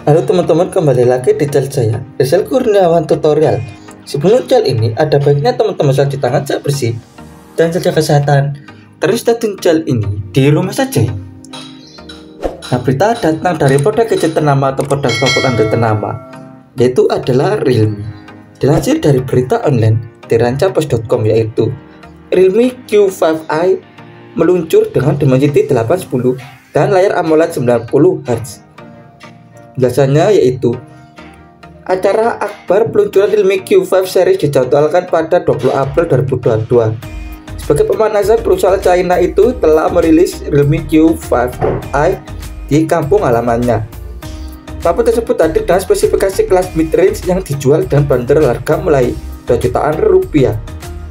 Halo teman-teman, kembali lagi di channel saya, Rizal Kurniawan Tutorial. Sebelum channel ini, ada baiknya teman-teman cuci tangan saya bersih dan jaga kesehatan. Terus tonton channel ini di rumah saja. Nah, berita datang dari produk gadget ternama atau produk smartphone Android ternama, yaitu adalah Realme. Dilansir dari berita online di rancapos.com, yaitu Realme Q5i meluncur dengan Dimensity 810 dan layar AMOLED 90Hz. Biasanya yaitu acara akbar peluncuran Realme Q5 series dijadwalkan pada 20 April 2022. Sebagai pemanasan, perusahaan China itu telah merilis Realme Q5i di kampung halamannya. Papan tersebut hadir dengan spesifikasi kelas mid-range yang dijual dan bandrol harga mulai 2 jutaan rupiah.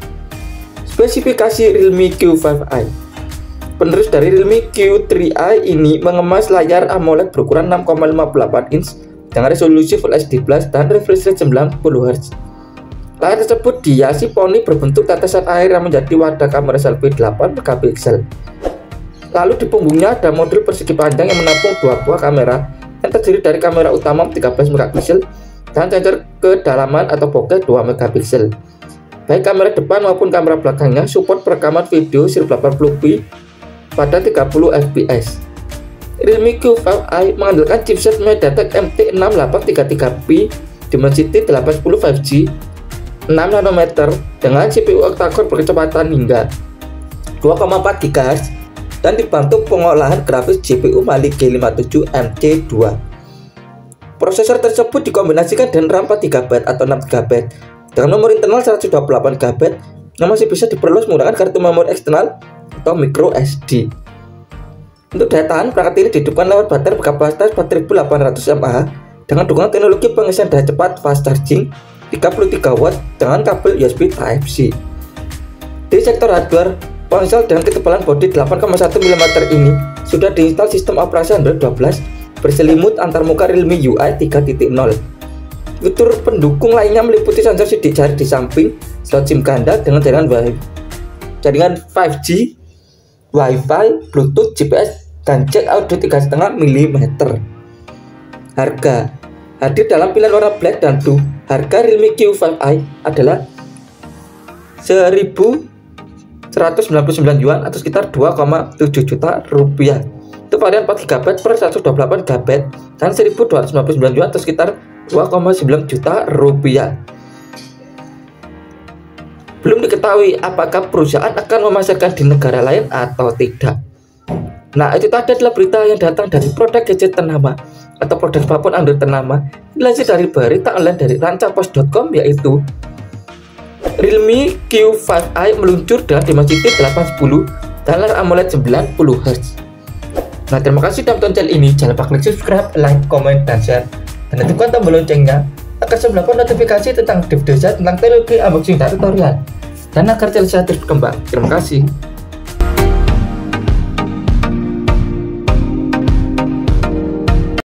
Spesifikasi Realme Q5i. Penerus dari Realme Q3i ini mengemas layar AMOLED berukuran 6,58 inch dengan resolusi Full HD Plus dan refresh rate 90Hz. Layar tersebut dihiasi poni berbentuk tetesan air yang menjadi wadah kamera selfie 8MP. Lalu di punggungnya ada modul persegi panjang yang menampung dua buah kamera yang terdiri dari kamera utama 13MP dan sensor kedalaman atau bokeh 2MP. Baik kamera depan maupun kamera belakangnya support perekaman video 1080p pada 30 fps. Realme Q5i mengandalkan chipset MediaTek MT6833P Dimensity 810 5G 6 nanometer dengan CPU octa-core berkecepatan hingga 2,4 GHz dan dibantu pengolahan grafis GPU Mali G57 MC2. Prosesor tersebut dikombinasikan dengan RAM 4GB atau 6GB dengan memori internal 128GB yang masih bisa diperluas menggunakan kartu memori eksternal atau micro SD. Untuk daya tahan, perangkat ini dihidupkan lewat baterai berkapasitas 4800 mAh dengan dukungan teknologi pengisian daya cepat fast charging 33W dengan kabel USB Type-C. Di sektor hardware, ponsel dengan ketebalan bodi 8,1 mm ini sudah diinstal sistem operasi Android 12 berselimut antarmuka Realme UI 3.0. Fitur pendukung lainnya meliputi sensor sidik jari di samping, slot SIM ganda dengan jaringan 5G, Wi-Fi, Bluetooth, GPS, dan jack audio 3,5 mm. Harga hadir dalam pilihan warna black dan blue. Harga Realme Q5i adalah 1.199 yuan atau sekitar 2,7 juta rupiah. Itu varian 4GB per 128GB dan 1.299 yuan atau sekitar 2,9 juta rupiah. Belum diketahui apakah perusahaan akan memasarkan di negara lain atau tidak. Nah, itu tadi adalah berita yang datang dari produk gadget ternama atau produk smartphone Android ternama. Dilansir dari berita online dari rancapos.com, yaitu Realme Q5i meluncur dengan Dimensity 810 dan layar AMOLED 90Hz. Nah, terima kasih sudah menonton channel ini. Jangan lupa klik subscribe, like, komen, dan share, dan aktifkan tombol loncengnya agar saya mendapatkan notifikasi tentang video saya tentang teknologi unboxing dan tutorial, dan agar channel saya terus berkembang. Terima kasih.